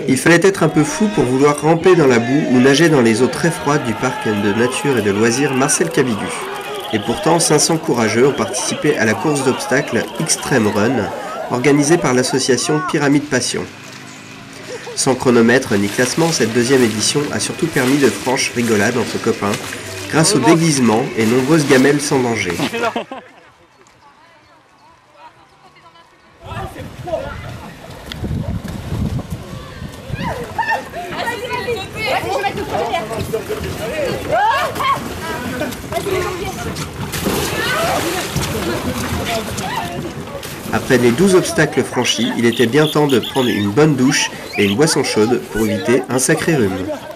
Il fallait être un peu fou pour vouloir ramper dans la boue ou nager dans les eaux très froides du parc de nature et de loisirs Marcel Cabidu. Et pourtant, 500 courageux ont participé à la course d'obstacles Extreme Run, organisée par l'association Pyramide Passion. Sans chronomètre ni classement, cette deuxième édition a surtout permis de franches rigolades entre copains, grâce au déguisement et nombreuses gamelles sans danger. Après les 12 obstacles franchis, il était bien temps de prendre une bonne douche et une boisson chaude pour éviter un sacré rhume.